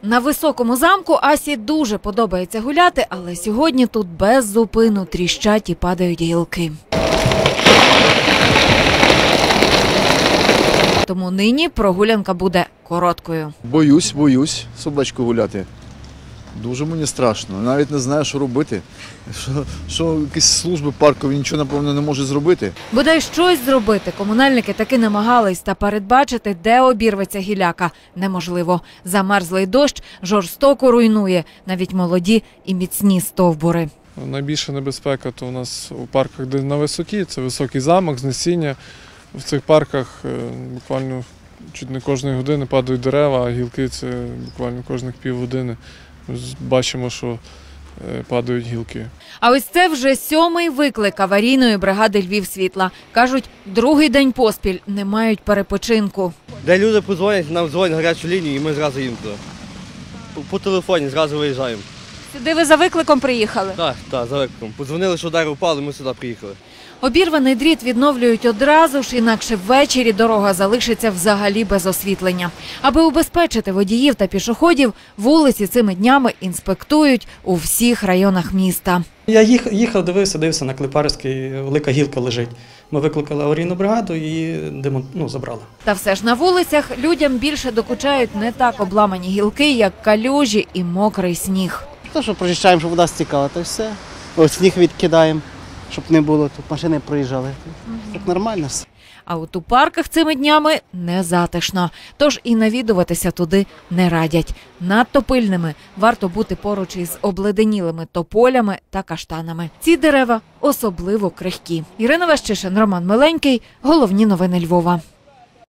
На Високому замку Асі дуже подобається гуляти, але сьогодні тут без зупину тріщать і падають гілки. Тому нині прогулянка буде короткою. Боюсь собачку гуляти. Дуже мені страшно. Навіть не знаю, що робити. Що якісь служби паркові нічого, напевно, не можуть зробити. Бодай щось зробити комунальники таки намагались, та передбачити, де обірветься гіляка, неможливо. Замерзлий дощ жорстоко руйнує навіть молоді і міцні стовбури. Найбільша небезпека то у нас у парках, де на висоті, це Високий замок, Знесіння. В цих парках буквально чуть не кожної години падають дерева, а гілки це буквально кожних півгодини. Бачимо, що падають гілки. А ось це вже 7-й виклик аварійної бригади «Львівсвітла». Кажуть, другий день поспіль не мають перепочинку. Де люди подзвонять, нам дзвонять гарячу лінію і ми зразу їм туди. По телефоні зразу виїжджаємо. Сюди ви за викликом приїхали? Так, за викликом. Подзвонили, що удар упав, і ми сюди приїхали. Обірваний дріт відновлюють одразу ж, інакше ввечері дорога залишиться взагалі без освітлення. Аби убезпечити водіїв та пішоходів, вулиці цими днями інспектують у всіх районах міста. Я їхав, дивився на Клепарській, велика гілка лежить. Ми викликали аварійну бригаду і забрали. Та все ж на вулицях людям більше докучають не так обламані гілки, як калюжі і мокрий сніг. То, що проїжджаємо, щоб вода стікала, то все. Ось сніг відкидаємо, щоб не було, тут машини проїжджали. Так нормально все. А от у парках цими днями не затишно, тож і навідуватися туди не радять. Надто пильними варто бути поруч із обледенілими тополями та каштанами. Ці дерева особливо крихкі. Ірина Ващишин, Роман Миленький. Головні новини Львова.